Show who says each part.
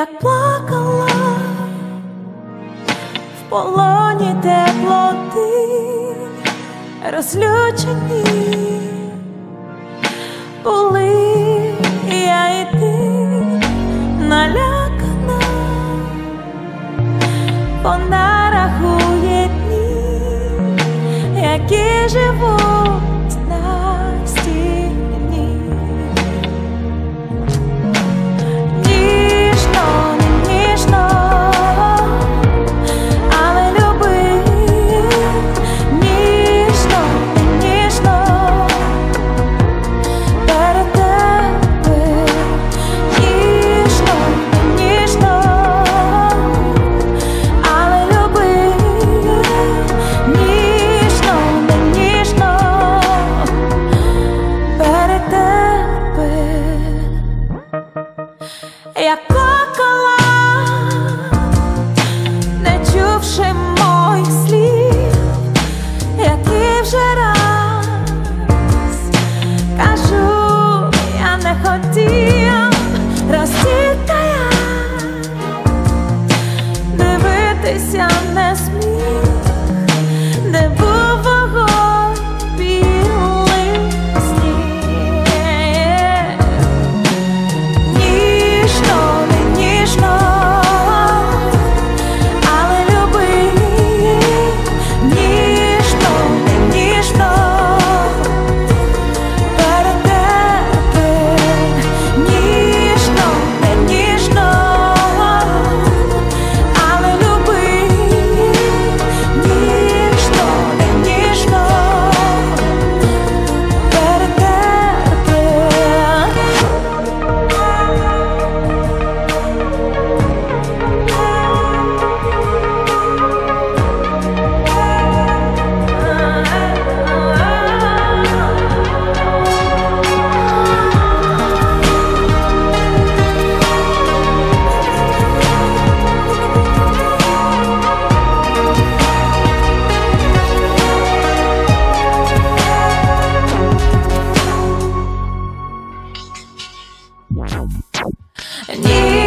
Speaker 1: як плакала в полоні теплоти, розлючені були я і ти, налякана, вона рахує дні, які живуть на стіні. Ніжно, не ніжно, але люби, ніжно, не ніжно, перед тебе. Ніжно, не ніжно, але люби, ніжно, не ніжно, перед тебе. Як плакала, не чувши моїх слів, які вже раз кажу, я не хотів, розтіка я, дивитися не зміг, де був вогонь, білий сніг. Ніжно, не ніжно, але люби, ніжно, не ніжно, перед тебе. Ніжно, не ніжно, але люби, ніжно, не ніжно, перед тебе. Ніжно,